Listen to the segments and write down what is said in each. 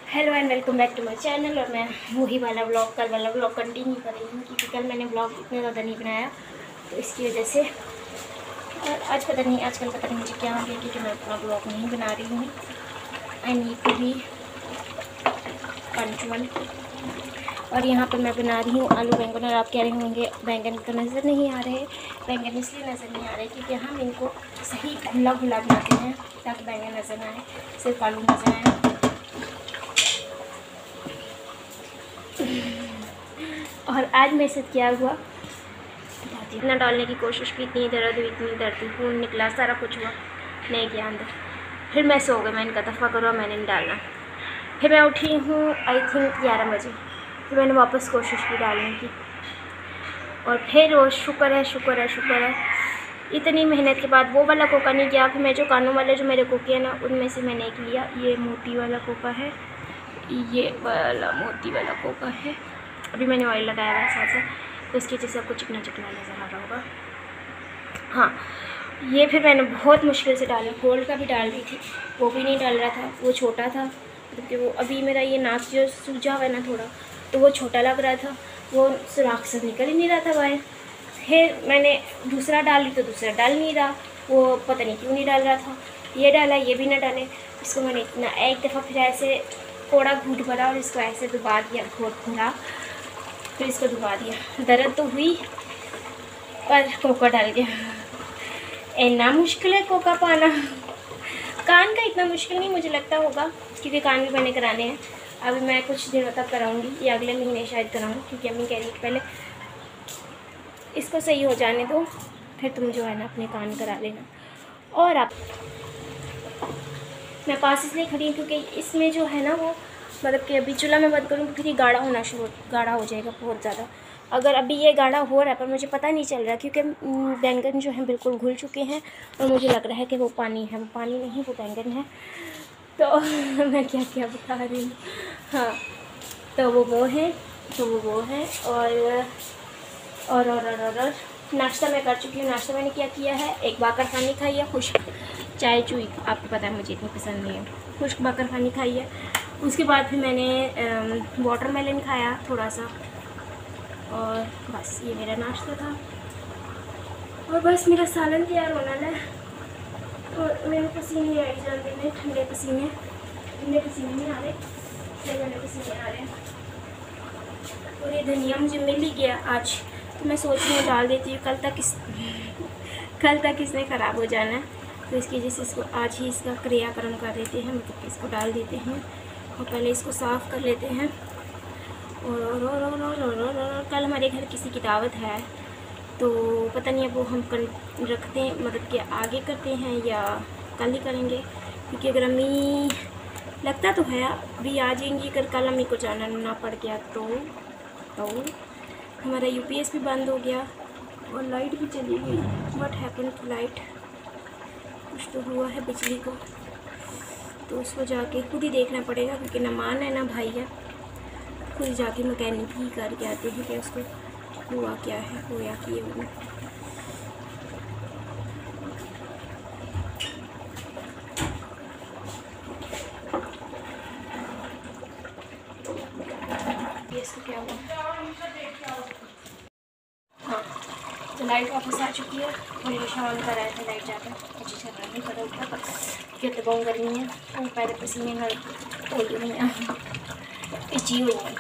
Hello and welcome back to my channel. और मैं वही वाला व्लॉग कल वाला व्लॉग कंटिन्यू कर रही हूँ क्योंकि कल मैंने व्लॉग इतना ज़्यादा नहीं बनाया तो इसकी वजह से। और आजकल पता नहीं मुझे क्या हो गया क्योंकि मैं अपना व्लॉग नहीं बना रही हूँ। I need to be punctual. और यहाँ पर मैं बना रही हूँ आलू बैंगन। और आप कह रहे होंगे बैंगन तो नज़र नहीं आ रहे। बैंगन इसलिए नज़र नहीं आ रहे क्योंकि हम इनको सही खुला बनाते हैं ताकि बैंगन नज़र ना आए, सिर्फ आलू नज़र आए। और आज मेरे साथ क्या हुआ, इतना डालने की कोशिश की, इतनी दर्द हुई, इतनी दर्द हुई, खून निकला, सारा कुछ हुआ, नहीं किया अंदर। फिर मैं सो गई, मैंने कहा दफ़ा करो, मैंने नहीं डालना। फिर मैं उठी हूँ आई थिंक 11 बजे। फिर मैंने वापस कोशिश की डालने की और फिर वो शुक्र है इतनी मेहनत के बाद वो वाला कोका नहीं किया। फिर मैं जो कानों वाले जो मेरे कोके हैं ना, उनमें से मैंने एक लिया। ये मोती वाला कोका है, ये वाला मोती वाला कोका है। अभी मैंने ऑयल लगाया हुआ है साथ साथ, तो इसकी वजह से आपको चिकना चिकना नज़र आ रहा होगा। हाँ, ये फिर मैंने बहुत मुश्किल से डाला। गोल्ड का भी डाल रही थी, वो भी नहीं डाल रहा था, वो छोटा था क्योंकि वो अभी मेरा ये नाक जो सूजा हुआ है ना थोड़ा, तो वो छोटा लग रहा था, वो सुराख से निकल ही नहीं रहा था बाहर। फिर मैंने दूसरा डाली तो दूसरा डाल नहीं रहा, वो पता नहीं क्यों नहीं डाल रहा था। ये डाला, ये भी ना डाले। इसको मैंने इतना एक दफ़ा फिर ऐसे थोड़ा घूट भरा और इसको ऐसे दबा दिया, घोट भरा, फिर इसको दबा दिया। दर्द तो हुई पर कोका डाल गया। इतना मुश्किल है कोका पाना। कान का इतना मुश्किल नहीं मुझे लगता होगा क्योंकि कान भी मैंने कराने हैं। अभी मैं कुछ दिनों तक कराऊंगी, ये अगले महीने शायद कराऊंगी क्योंकि अम्मी कह रही है पहले इसको सही हो जाने दो, फिर तुम जो है ना अपने कान करा लेना। और आप मैं पास इसलिए खड़ी हूँ क्योंकि इसमें जो है ना वो मतलब कि अभी चूल्हा में बंद करूँ फिर ये गाढ़ा हो जाएगा बहुत ज़्यादा। अगर अभी ये गाढ़ा हो रहा है पर मुझे पता नहीं चल रहा क्योंकि बैंगन जो है बिल्कुल घुल चुके हैं और मुझे लग रहा है कि वो पानी है। वो पानी नहीं, वो बैंगन है। तो मैं क्या क्या बता रही हूँ। हाँ, तो वो है और नाश्ता मैं कर चुकी हूँ। नाश्ता मैंने क्या किया है, एक बाकर खानी खाई है, खुश्क चाय चुई, आपको पता है मुझे इतनी पसंद नहीं है, खुश्क बाकर खानी खाई है। उसके बाद फिर मैंने वाटरमेलन खाया थोड़ा सा और बस ये मेरा नाश्ता था। और बस मेरा सालन तैयार होना है और मेरे पसीने आई जाते हैं, ठंडे पसीने नहीं आ रहे, ठंडे पसीने आ रहे हैं। और ये धनिया मुझे मिल ही गया आज, तो मैं सोच रही हूँ डाल देती हूँ, कल तक इसने ख़राब हो जाना है, तो इसकी वजह से इसको आज ही इसका क्रियाकरण कर देते हैं, मतलब कि इसको डाल देते हैं और पहले इसको साफ़ कर लेते हैं। और कल हमारे घर किसी की दावत है, तो पता नहीं अब वो हम रखते हैं, मतलब कि आगे करते हैं या कल ही करेंगे क्योंकि अगर अम्मी लगता तो है अभी आ जाएंगी, अगर कल अम्मी को जाना ना पड़ गया तो हमारा यूपीएस भी बंद हो गया और लाइट भी चली गई। व्हाट हैपन टू लाइट, कुछ तो हुआ है बिजली को, तो उसको जाके खुद ही देखना पड़ेगा क्योंकि ना मान है ना भाई है। खुद जाके मैकेनिक ही करके आते हैं कि उसको हुआ क्या है, होया कि ये हुआ। इसको क्या हुआ। हाँ, तो लाइट वापस आ चुकी है और ये शाम कर रहे थे लाइट जाकर, अच्छी चल रहा नहीं पता उठा क्योंकि बहुत गर्मी है, वो पैर पसीने में होई हुई हैं, पिची हुई हैं।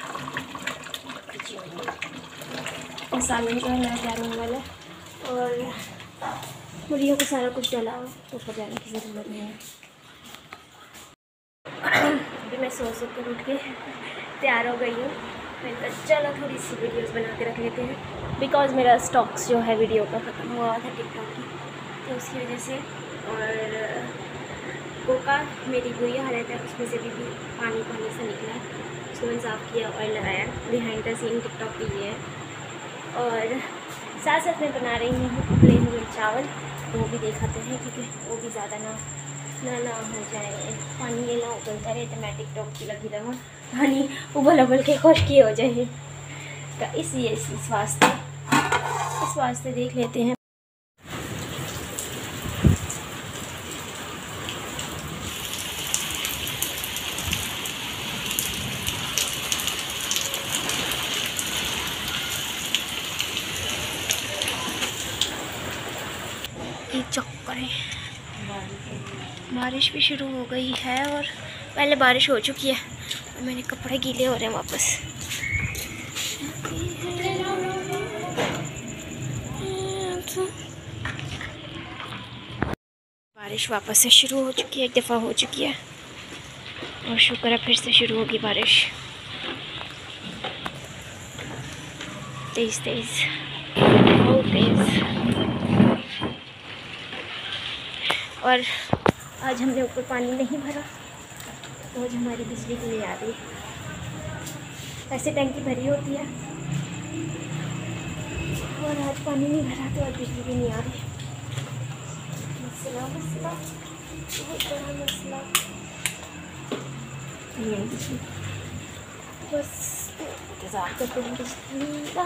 और सालन जो है मेरा तैयार होने वाला है और मुर्गियों को सारा कुछ डाला हुआ, तो ऊपर जाने की ज़रूरत नहीं है। अभी मैं सो कर उठ के तैयार हो गई हूँ। मैंने कहा चलो थोड़ी सी वीडियोस बना के रख लेते हैं बिकॉज़ मेरा स्टॉक्स जो है वीडियो का ख़त्म हुआ था टिकटॉक की, तो उसकी वजह से। और कोका मेरी बुरी हालत है, उसमें से भी पानी से निकला है, उसको मैंने साफ़ किया, ऑयल लगाया। बिहाइंड द सीन टिकटॉक की ये है। और साथ साथ मैं बना रही हूँ उबले हुए चावल, तो वो भी दिखाते हैं क्योंकि वो भी ज़्यादा ना हो जाए, पानी ये ना उबलता रहे तो मैं टिकटॉक की लगी रहूँ, पानी उबल के खुश्की हो जाए। तो इस वास्ते देख लेते हैं। बारिश भी शुरू हो गई है और पहले बारिश हो चुकी है और मेरे कपड़े गीले हो रहे हैं वापस। बारिश वापस से शुरू हो चुकी है, एक दफ़ा हो चुकी है और शुक्र है फिर से शुरू होगी बारिश तेज़ तेज़, बहुत तेज़। और आज हमने ऊपर पानी नहीं भरा तो आज हमारी बिजली भी नहीं आ रही। ऐसे टंकी भरी होती है और आज पानी नहीं भरा तो आज बिजली भी नहीं आ रही। मसला मसला बहुत बड़ा मसला। बस इंतज़ार करते हैं बिजली का।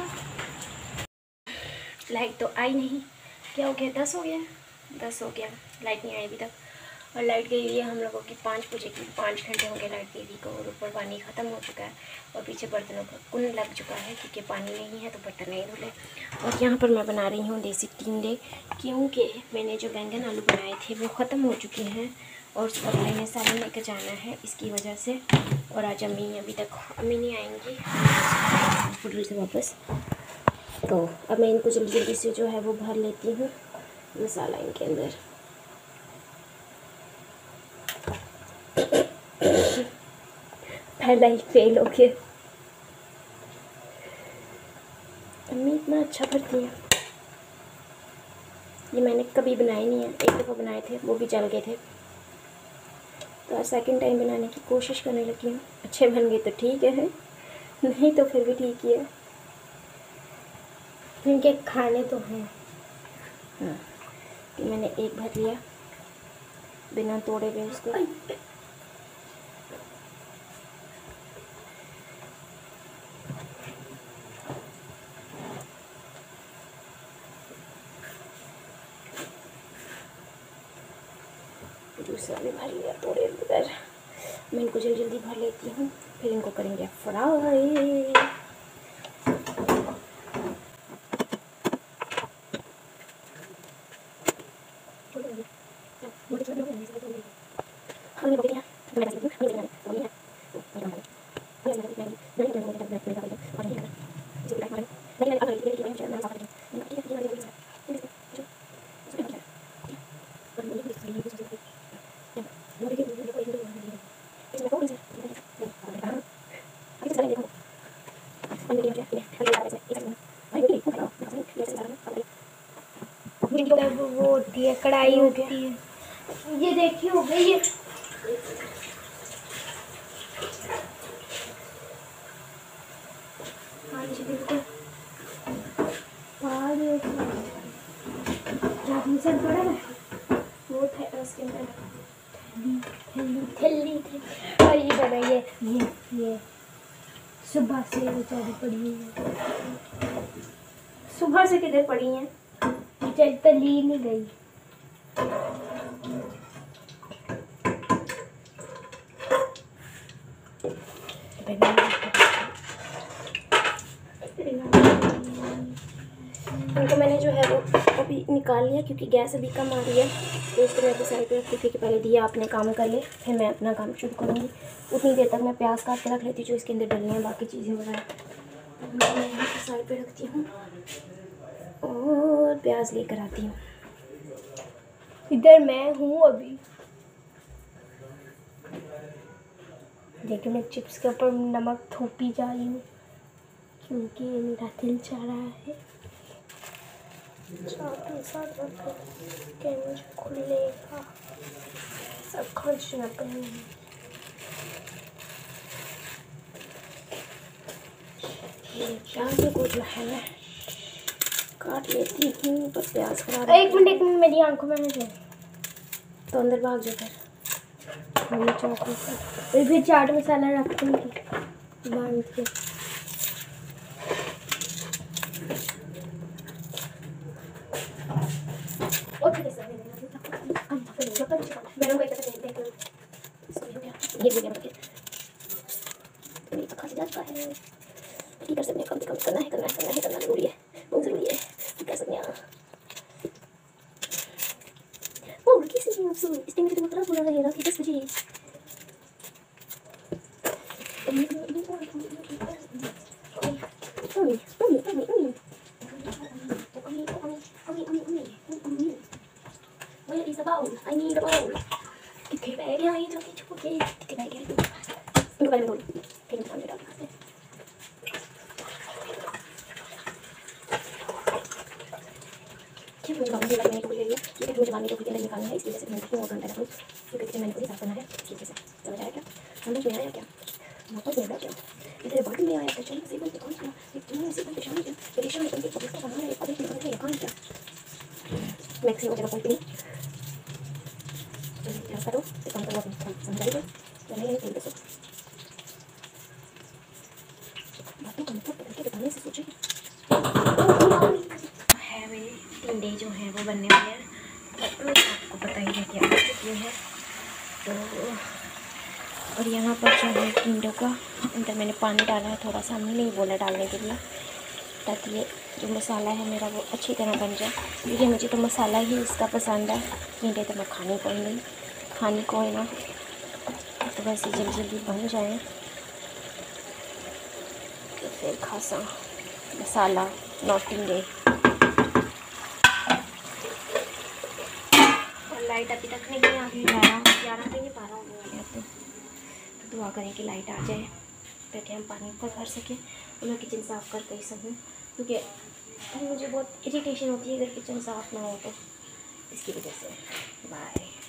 लाइट तो आई नहीं, क्या हो गया, 10 हो गया, 10 हो गया, लाइट नहीं आई अभी तक। और लाइट गई हुई है हम लोगों की 5 बजे की, 5 घंटे हो गए लाइट गई हुई को। और ऊपर पानी ख़त्म हो चुका है और पीछे बर्तनों का कुन लग चुका है क्योंकि पानी नहीं है तो बर्तन नहीं धुले। और यहाँ पर मैं बना रही हूँ देसी टिंडे, क्योंकि मैंने जो बैंगन आलू बनाए थे वो ख़त्म हो चुके हैं और उसको मैंने सालन लेकर जाना है इसकी वजह से। और आज अम्मी अभी तक अम्मी नहीं आएंगी होटल से वापस, तो अब मैं इनको जल्दी जल्दी से जो है वो भर लेती हूँ मसाला इनके अंदर। पहला ही फेल हो गया। अम्मी इतना अच्छा भरती हैं, ये मैंने कभी बनाए नहीं है, एक दफ़ा बनाए थे वो भी जल गए थे, तो आज सेकंड टाइम बनाने की कोशिश करने लगी हूँ। अच्छे बन गए तो ठीक है, नहीं तो फिर भी ठीक ही है, इनके खाने तो हैं। हाँ, तो मैंने एक भर लिया बिना तोड़े हुए उसको। दूसरा भी भर लिया तोड़े बगैर। मैं इनको जल्दी जल्दी भर लेती हूँ, फिर इनको करेंगे फ्राई। वो होती है कढ़ाई होती है, ये देखिए हो गई है। हाँ जी बिल्कुल, सर पड़ा है वो थे उसके अंदर थैली थी। और ये बताइए ये सुबह से बेचारी पड़ी है, सुबह से किधर पड़ी हैं, चल तो ली नहीं गई। इनको मैंने जो है वो अभी निकाल लिया क्योंकि गैस अभी कम आ रही है, तो इसको मैं तो साइड पे रखती थी कि पहले दिया आपने काम कर ले फिर मैं अपना काम शुरू करूँगी। उतनी देर तक मैं प्याज काट के रख लेती हूँ जो इसके अंदर डलनी है, बाकी चीज़ें वगैरह मैं यहाँ पर साइड पे रखती हूँ और प्याज लेकर आती हूँ। इधर मैं हूँ अभी, देखिए मैं चिप्स के ऊपर नमक थोपी जा रही हूँ क्योंकि मेरा दिल चाह रहा है चाट साथ मुझे खुलेगा सब खर्च न करेंगे। प्याज को जो है मैं काट लेती हूँ, पर प्याज खराब। एक मिनट मेरी आंखों में है तो अंदर भाग जाता है। फिर चाट मसाला रखती हूँ बांध के। कर सकते हैं, कम से कम करना जरूरी है, बहुत ज़रूरी है। कर सकते हैं वो की इस टाइम तो पूरा पूरा रहेगा कि 10 बजे। Where is the bowl? I need a bowl. कितने बैग हैं ये छोटे छोटे, कितने बैग हैं इनको पहले बोल फिर हम सामने डालते हैं। क्या मुझे बाहर निकालने को बोल रही है, ये मुझे बाहर निकालना है, इसकी वजह से मैंने क्यों घंटा लगा क्योंकि मैंने को साफ करना है ठीक से। समझ आया क्या? समझ में आया क्या? वापस नहीं क्या इधर बात में आया तो चलो सीधे दुकान का एक तुमने सीधे परेशान किया परेशान करके इसका बनाना है अभी निकल गया कहां क्या मैक्सी वगैरह कोई नहीं क्या करो दुकान का समझाइए तो नहीं नहीं देखो बातों का मतलब बदल के बताने से सोचे है मेरे 3 डे जो हैं वो बनने वाले हैं तो आपको पता ही है कि आ चुकी है तो और यहाँ पर जो है टिंडों का अंदर मैंने पानी डाला है थोड़ा सा, हमने नहीं बोला डालने के लिए ताकि ये जो मसाला है मेरा वो अच्छी तरह बन जाए क्योंकि मुझे तो मसाला ही इसका पसंद है। टिंडे तो मैं खाने को है ना तो वैसे जल्दी जल्दी बन जाए तो फिर खासा मसाला नॉट टिंडे। और लाइट अभी तक नहीं आ गई, 11 भी नहीं 12 होने वाले अब तो दुआ करें कि लाइट आ जाए ताकि हम पानी ऊपर भर सकें और मैं किचन साफ़ कर ही सकूँ क्योंकि मुझे बहुत इरिटेशन होती है अगर किचन साफ़ ना हो तो इसकी वजह से। बाय।